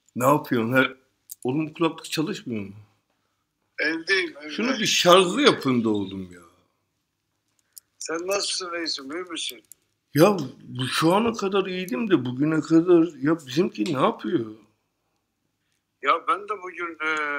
Ne yapıyorsun? Oğlum bu kulaklık çalışmıyor mu? Evdeyim, Şunu evde. bir şarjlı yapın da oğlum ya. Sen nasılsın reisim, iyi misin? Ya şu ana kadar iyiydim de bugüne kadar ya bizimki ne yapıyor? Ya ben de bugün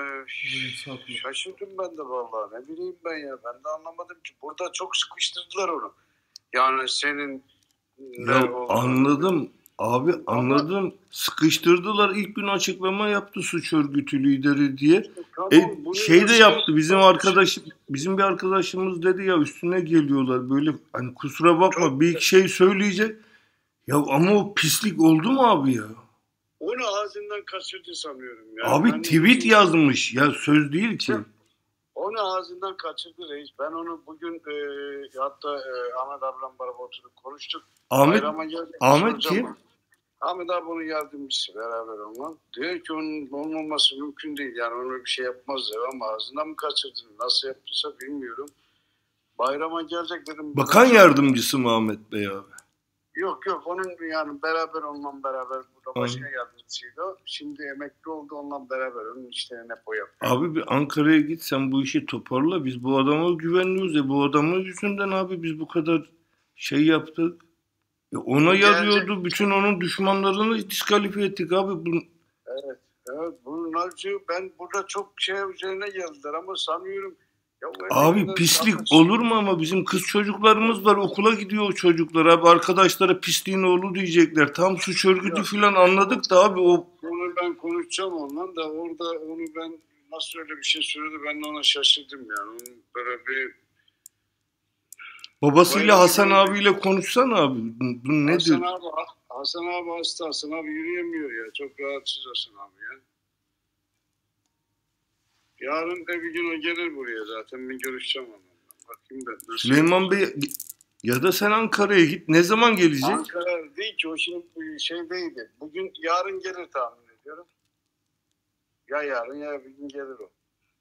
şaşırdım ben de vallahi. Ne bileyim ben ya. Ben de anlamadım ki. Burada çok sıkıştırdılar onu. Yani senin ne Ya olduğunu. anladım abi, Ama anladım. Sıkıştırdılar, ilk gün açıklama yaptı suç örgütü lideri diye. tamam, bunu Şey de nasıl yaptı yaptılar? bizim bir arkadaşımız dedi ya, üstüne geliyorlar böyle, hani kusura bakma Çok bir iki şey söyleyecek. Ya ama o pislik oldu mu abi ya? onu ağzından kaçırdı sanıyorum. Yani Abi ben tweet yazmış ya, söz değil ki. onu ağzından kaçırdı reis. Ben onu bugün hatta Ahmet ablam beraber oturduk konuştuk. Ahmet Bayrama geldik. Ahmet kim? Ahmet abi onun yardımcısı beraber onunla. Diyor ki onun olmaması mümkün değil. Yani onu bir şey yapmaz diyor ama ağzından mı kaçırdın? Nasıl yaptıysa bilmiyorum. Bayrama gelecek dedim. Bakan yardımcısı mı Ahmet Bey abi? Yok onun yani beraber onunla beraber burada başka Anladım. yardımcısıydı. Şimdi emekli oldu onunla beraber. Onun işlerine o yapıyor. Abi bir Ankara'ya git, sen bu işi toparla. Biz bu adama güvenliyoruz ya. Bu adamın yüzünden abi biz bu kadar şey yaptık. Ona yarıyordu. Bütün onun düşmanlarını diskalifiye ettik abi. Evet. Bunlar ben burada çok şey üzerine geldiler ama sanıyorum ya abi pislik olur mu ama, bizim kız çocuklarımız var, okula gidiyor o çocuklar abi, arkadaşlara pisliğin oğlu diyecekler. Tam suç örgütü falan, anladık da abi o. Onu ben konuşacağım ondan da, orada onu ben nasıl öyle bir şey söyledi, ben de ona şaşırdım yani. Onun böyle bir Babasıyla Hasan abiyle konuşsana abi. Bu nedir? Hasan abi hasta. Hasan abi yürüyemiyor ya. Çok rahatsız Hasan abi ya. Yarın da bir gün o gelir buraya zaten. Bir görüşeceğim onunla. Bakayım ben. Süleyman Bey ya da sen Ankara'ya git. Ne zaman gelecek? Ankara değil ki, o şimdi şeydeydi. Yarın gelir tahmin ediyorum. Ya yarın ya bir gün gelir o.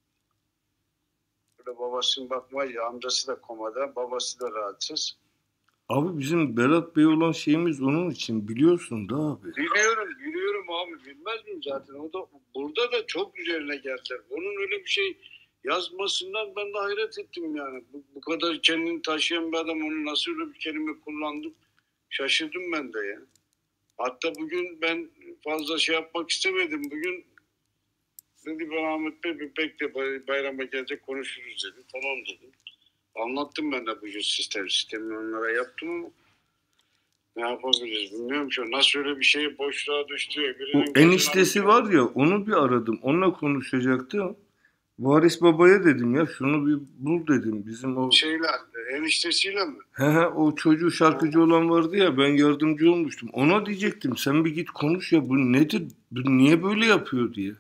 Böyle babasının bakmayı, amcası da komada, babası da rahatsız. Abi bizim Berat Bey olan şeyimiz onun için, biliyorsun da abi. Biliyorum abi, bilmez miyim zaten. O da burada da çok üzerine geldiler. Onun öyle bir şey yazmasından ben de hayret ettim yani. Bu kadar kendini taşıyan bir adam onu nasıl öyle bir kelime kullandı, şaşırdım ben de ya. Hatta bugün ben fazla şey yapmak istemedim. Bugün dedi bana Ahmet Bey bir bekle, bayrama gelecek konuşuruz dedi. Tamam dedim. Anlattım ben de bugün sistemi onlara yaptım ama ne yapabiliriz bilmiyorum ki. Nasıl öyle bir şey boşluğa düştü. O eniştesi var ya, onu bir aradım. Onunla konuşacaktım. Varis babaya dedim ya, şunu bir bul dedim. Bizim o eniştesiyle mi? o çocuğu şarkıcı olan vardı ya, ben yardımcı olmuştum. Ona diyecektim, sen bir git konuş ya, bu nedir? Bu niye böyle yapıyor diye.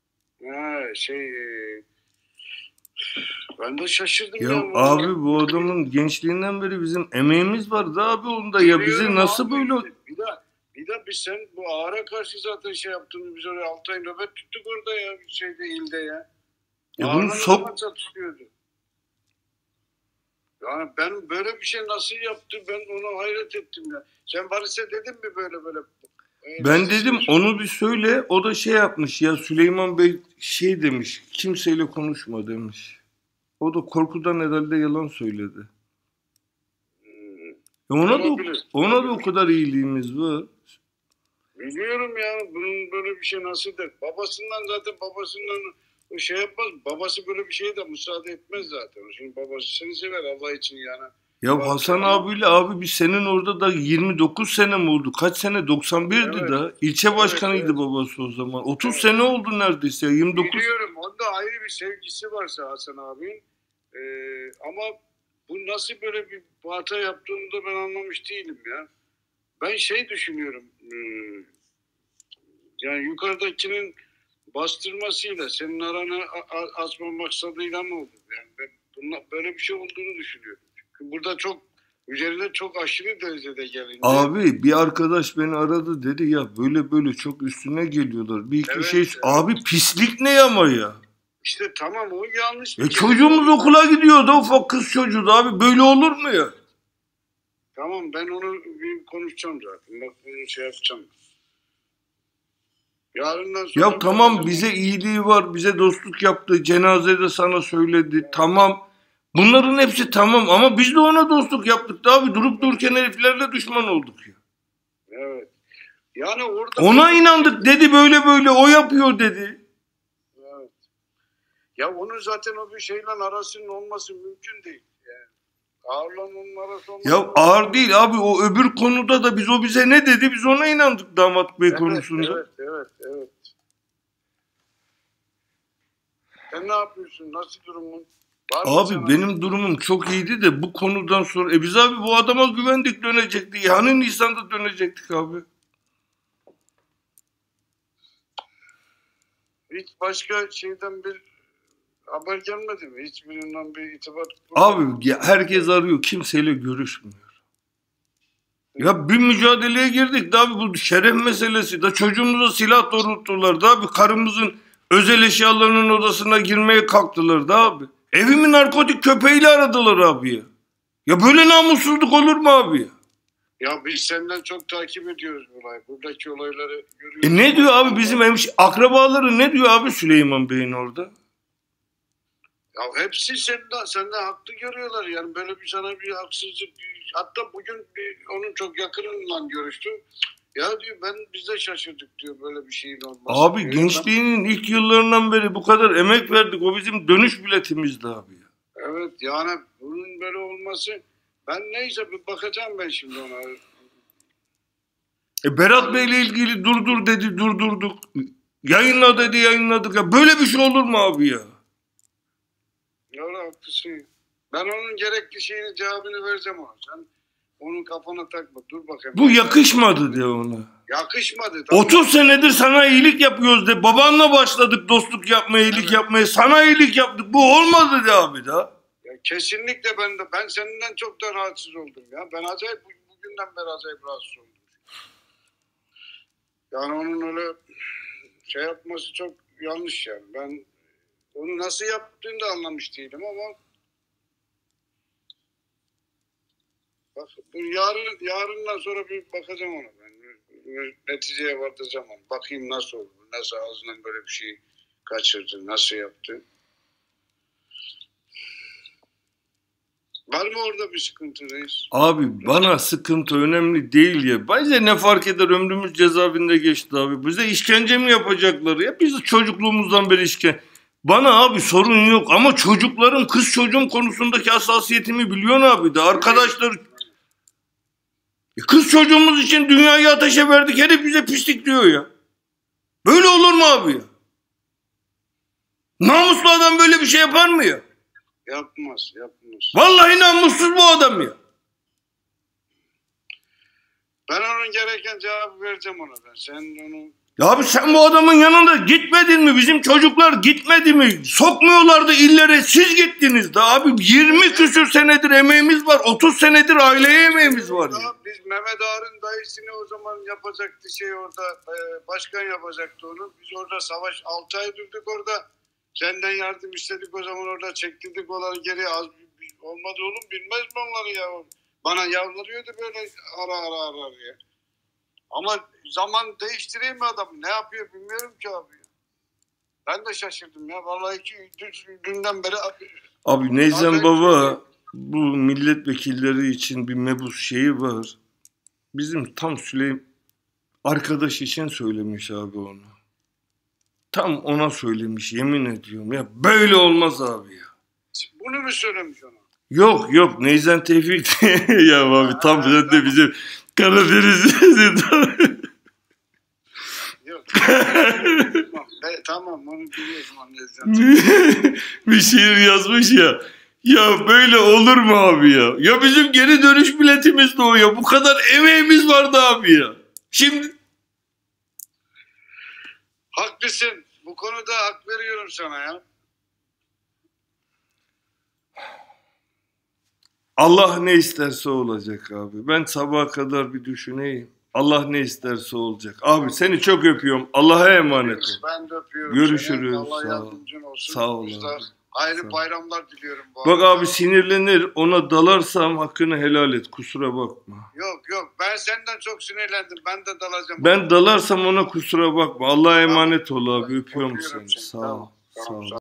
Ben de şaşırdım ya. Ya abi bu adamın gençliğinden beri bizim emeğimiz vardı abi onda ya, bizi nasıl böyle... Bir de biz sen bu ağara karşı zaten şey yaptığımız, biz oraya 6 ay nöbet tuttuk orada ya, ilde ya. Bunu yani ben böyle bir şey nasıl yaptı, ben ona hayret ettim ya. Sen Barış'a dedin mi böyle? Ben dedim onu bir söyle, o da şey yapmış ya, Süleyman Bey şey demiş, kimseyle konuşma demiş. O da korkudan herhalde yalan söyledi. Ona da o kadar iyiliğimiz var. Biliyorum ya, bunun böyle bir şey nasıl der. Babasından o şey yapmaz. Babası böyle bir şeye de müsaade etmez zaten. Şimdi babası seni sever Allah için yani. Ya Hasan abiyle abi biz senin orada da 29 sene mi oldu? Kaç sene? 91'di evet. Da. İlçe başkanıydı evet. Babası o zaman. 30 evet. Sene oldu neredeyse. 29. Biliyorum. Onda ayrı bir sevgisi varsa Hasan abinin. Ama bu nasıl böyle bir hata yaptığını da ben anlamış değilim ya. Ben düşünüyorum. Yani yukarıdakinin bastırmasıyla senin aranı açma maksadıyla mı oldu? Yani ben böyle bir şey olduğunu düşünüyorum. Çünkü burada üzerine çok aşırı derecede gelince. Abi bir arkadaş beni aradı, dedi ya böyle çok üstüne geliyorlar. Bir iki şey. Evet. Abi pislik ne ama ya? İşte tamam, o yanlış. Çocuğumuz okula gidiyordu, ufak kız çocuğu da abi, böyle olur mu ya? Tamam, ben onu bir konuşacağım zaten. Bak bunu yapacağım. Yarından sonra Ya tamam, bakacağım. bize iyiliği var, bize dostluk yaptı, cenazede sana söyledi, tamam. Bunların hepsi tamam ama biz de ona dostluk yaptık da abi, durup dururken heriflerle düşman olduk ya. Evet. Yani orada Ona inandık, dedi böyle böyle, o yapıyor dedi. Evet. Ya onun zaten o bir şeyle arasının olması mümkün değil. Yani ağırla onun arası olması. Ya ağır değil abi, o öbür konuda da o bize ne dedi, biz ona inandık damat bey Evet, konusunda. evet. Sen ne yapıyorsun? Nasıl durumun? Var mı Abi sana? benim durumum çok iyiydi de bu konudan sonra biz abi bu adama güvendik, dönecektik. Hani Nisan'da dönecektik abi. Hiç başka şeyden bir haber gelmedi mi? Hiçbirinden bir itibar Abi ya herkes arıyor, kimseyle görüşmüyor. Ya bir mücadeleye girdik de abi, bu şeref meselesi de, çocuğumuza silah doğrulttular da abi, karımızın özel eşyalarının odasına girmeye kalktılar da abi. Evimi narkotik köpeğiyle aradılar abi ya. Ya böyle namussuzluk olur mu abi ya? Ya biz senden çok takip ediyoruz bu olayı. Buradaki olayları görüyoruz. Ne diyor abi bizim akrabaları, ne diyor abi Süleyman Bey'in orada? Ya hepsi senden haklı görüyorlar. Yani böyle bir sana bir haksızlık. Hatta bugün onun çok yakınından görüştüm. Ya diyor biz de şaşırdık diyor böyle bir şeyin olması. Abi diyor. gençliğinin ilk yıllarından beri bu kadar emek verdik, o bizim dönüş biletimizdi abi ya. Evet yani bunun böyle olması, ben neyse bir bakacağım ben şimdi ona. Berat Bey'le ilgili durdur dedi, durdurduk. Yayınla dedi, yayınladık. Ya böyle bir şey olur mu abi ya? Öyle haklısın. Ben onun gerekli şeyini cevabını vereceğim ona. Sen onun kafana takma. Dur bakayım. Bu yakışmadı de ona. Yakışmadı. Tamam. 30 senedir sana iyilik yapıyoruz de. Babanla başladık dostluk yapmaya, iyilik yapmaya. Sana iyilik yaptık. Bu olmadı de abi da. Ya kesinlikle ben senden çok da rahatsız oldum ya. Ben acayip bugünden beri acayip rahatsız oldum. Yani onun öyle şey yapması çok yanlış yani. Ben onu nasıl yaptığını da anlamış değilim ama bak, bu yarından sonra bir bakacağım ona ben. Neticeye varacağım onu. Bakayım nasıl oldu. Nasıl ağzından böyle bir şey kaçırdı. Nasıl yaptı. Var mı orada bir sıkıntı reis? Abi bana sıkıntı önemli değil ya. Bize ne fark eder, ömrümüz cezaevinde geçti abi. Bize işkence mi yapacaklar ya? Biz çocukluğumuzdan beri işkence. Bana abi sorun yok ama çocuklarım, kız çocuğum konusundaki hassasiyetimi biliyorsun abi de. Arkadaşlar, kız çocuğumuz için dünyayı ateşe verdik, herif bize pislik diyor ya. Böyle olur mu abi ya? Namuslu adam böyle bir şey yapar mı ya? Yapmaz. Vallahi namussuz bu adam ya. Ben onun gereken cevabı vereceğim ona ben. Sen onu... Ya abi sen bu adamın yanında gitmedin mi? Bizim çocuklar gitmedi mi? Sokmuyorlardı illere, siz gittiniz de abi. 20 küsür senedir emeğimiz var. 30 senedir aileye emeğimiz var ya. Biz Mehmet Ağar'ın dayısını o zaman yapacaktı orada. Başkan yapacaktı onu. Biz orada 6 ay durduk orada. Senden yardım istedik o zaman, orada çektirdik onları geri. Olmadı oğlum, bilmez mi onları ya? Bana yalvarıyordu böyle ara ya. Ama zaman değiştireyim mi adam? Ne yapıyor bilmiyorum ki abi. Ben de şaşırdım ya. Vallahi dünden beri... Abi Neyzen Baba bu milletvekilleri için bir mebus şeyi var. Bizim tam Süleyman arkadaş için söylemiş abi onu. Tam ona söylemiş, yemin ediyorum ya. Böyle olmaz abi ya. Bunu mu söylemiş ona? Yok Neyzen Tevfik ya abi tam sen de bizim Karadeniz'in. Yok. Tamam onu biliyorsun Neyzen. Bir şiir yazmış ya. Ya böyle olur mu abi ya? Ya bizim geri dönüş biletimiz de o ya. Bu kadar emeğimiz vardı abi ya. Şimdi haklısın. Bu konuda hak veriyorum sana ya. Allah ne isterse olacak abi. Ben sabaha kadar bir düşüneyim. Allah ne isterse olacak. Abi seni çok öpüyorum. Allah'a emanet ol. Ben de öpüyorum. Görüşürüz. Seni. Allah Sağ ol. yardımcın olsun. Sağ ol Biz de abi. Hayırlı bayramlar diliyorum bu Bak arada. abi sinirlenir, ona dalarsam hakkını helal et, kusura bakma. Yok ben senden çok sinirlendim. Ben de dalacağım. Ben dalarsam ona kusura bakma. Allah'a emanet ol abi, öpüyorum Öpüyorum seni. seni. Sağ ol. Tamam, Sağ ol.